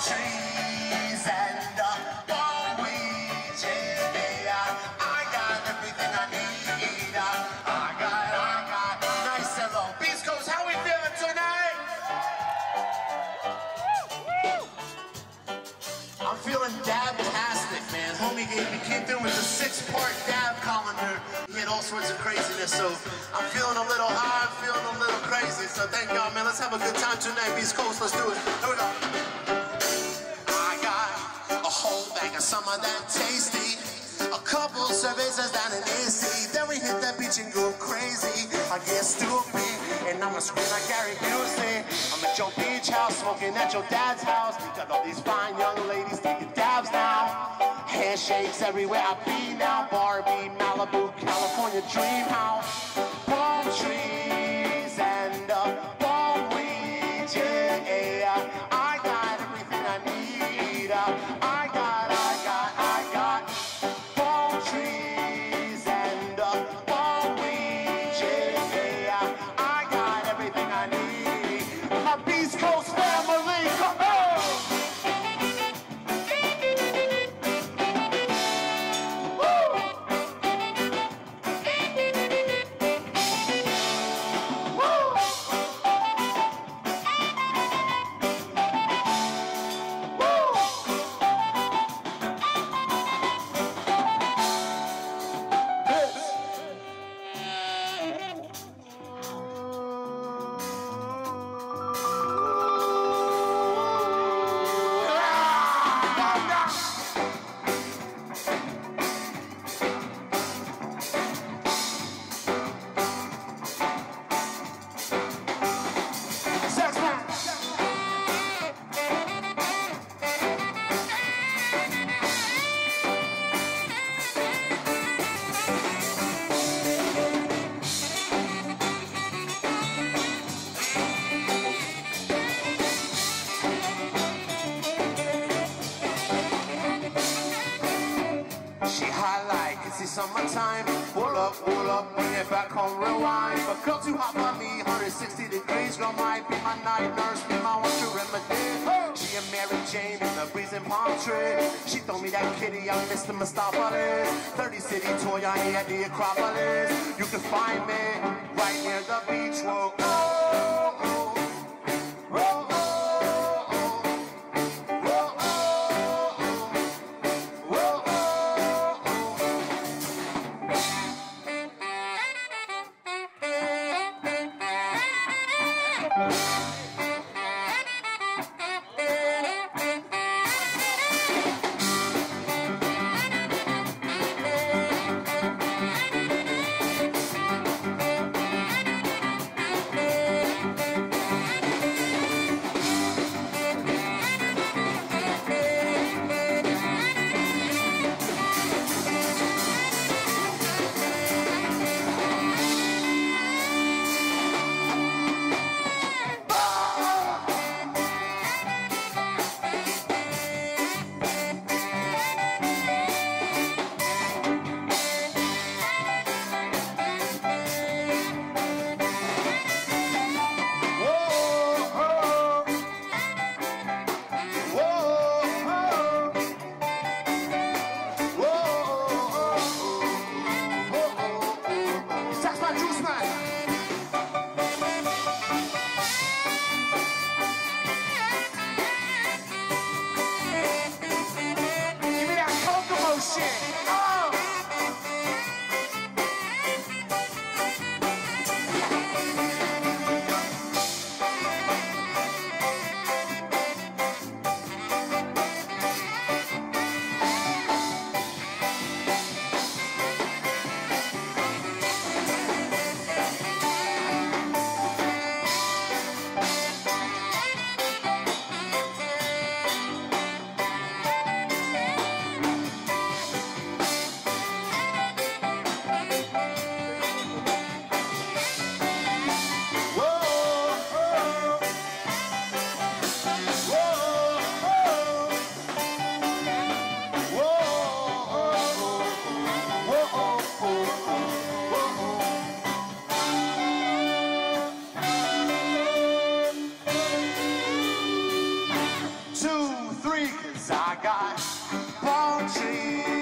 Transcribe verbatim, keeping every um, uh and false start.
trees and uh, palm weeds, yeah. I got everything I need. Uh, I got, I got nice and low. Beast Coast, how we feeling tonight? I'm feeling dab-tastic, man. Homie gave me, came through with a six-part dab colander. He had all sorts of craziness, so I'm feeling a little high, I'm feeling a little crazy. So thank y'all, man. Let's have a good time tonight, Beast Coast. Let's do it. Here we go. I got a whole bag of some of that tasty. A couple cervezas down in A C. Then we hit that beach and go crazy. I get stupid, and I'ma scream like Gary Busey. I'm at your beach house, smoking at your dad's house. Got all these fine young ladies taking dabs now. Handshakes everywhere I be now. Barbie, Malibu, California dream house. Palm trees and uh, palm weeds, yeah. I got everything I need. Uh, I got, I got, I got palm trees and uh, palm weeds, yeah. I got everything I need. My Beast Coast family, come on! Summertime, pull up, pull up, bring it back home, rewind. But girl too hot for me, one hundred sixty degrees. Girl might be my night nurse, be my one to remedy. She a Mary Jane in the breeze and palm tree. She told me that kitty, I'm Mister Mustapha. thirty city tour, I ain't at the Acropolis. You can find me right near the beach. Whoa, oh, oh, whoa, oh. Yeah. three, cause I got palm trees.